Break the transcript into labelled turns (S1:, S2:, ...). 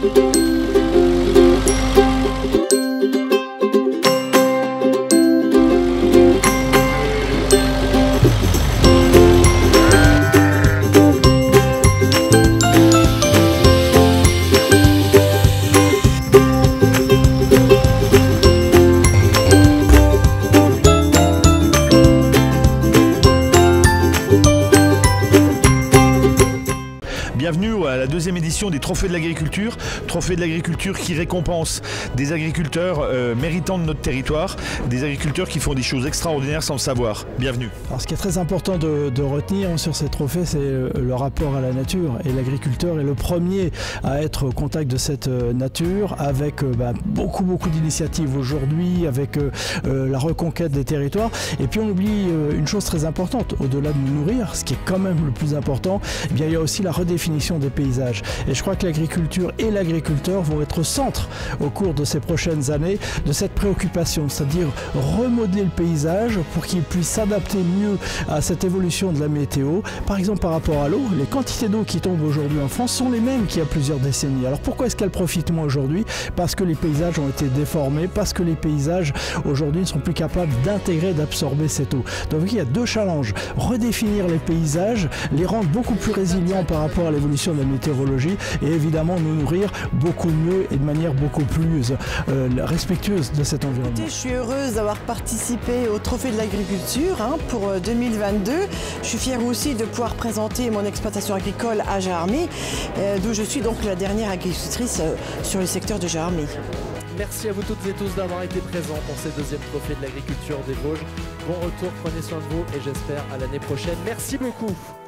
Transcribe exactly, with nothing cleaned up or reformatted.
S1: Bienvenue à la deuxième édition des Trophées de l'agriculture. Trophées de l'agriculture qui récompense des agriculteurs euh, méritants de notre territoire, des agriculteurs qui font des choses extraordinaires sans le savoir. Bienvenue.
S2: Alors, ce qui est très important de, de retenir sur ces trophées, c'est le rapport à la nature. Et l'agriculteur est le premier à être au contact de cette nature, avec bah, beaucoup beaucoup d'initiatives aujourd'hui, avec euh, la reconquête des territoires. Et puis on oublie euh, une chose très importante, au-delà de nous nourrir, ce qui est quand même le plus important, eh bien, il y a aussi la redéfinition des paysages. Et je crois que l'agriculture et l'agriculteur vont être au centre au cours de ces prochaines années de cette préoccupation, c'est-à-dire remodeler le paysage pour qu'il puisse s'adapter mieux à cette évolution de la météo. Par exemple, par rapport à l'eau, les quantités d'eau qui tombent aujourd'hui en France sont les mêmes qu'il y a plusieurs décennies. Alors pourquoi est-ce qu'elles profitent moins aujourd'hui? Parce que les paysages ont été déformés, parce que les paysages aujourd'hui ne sont plus capables d'intégrer, d'absorber cette eau. Donc il y a deux challenges: redéfinir les paysages, les rendre beaucoup plus résilients par rapport à l'évolution de la météorologie, et évidemment nous nourrir beaucoup mieux et de manière beaucoup plus euh, respectueuse de cet environnement.
S3: Je suis heureuse d'avoir participé au Trophée de l'agriculture hein, pour deux mille vingt-deux. Je suis fière aussi de pouvoir présenter mon exploitation agricole à Jarmy, euh, d'où je suis donc la dernière agricultrice euh, sur le secteur de Jarmy.
S4: Merci à vous toutes et tous d'avoir été présents pour ces deuxièmes trophées de l'agriculture des Vosges. Bon retour, prenez soin de vous et j'espère à l'année prochaine. Merci beaucoup.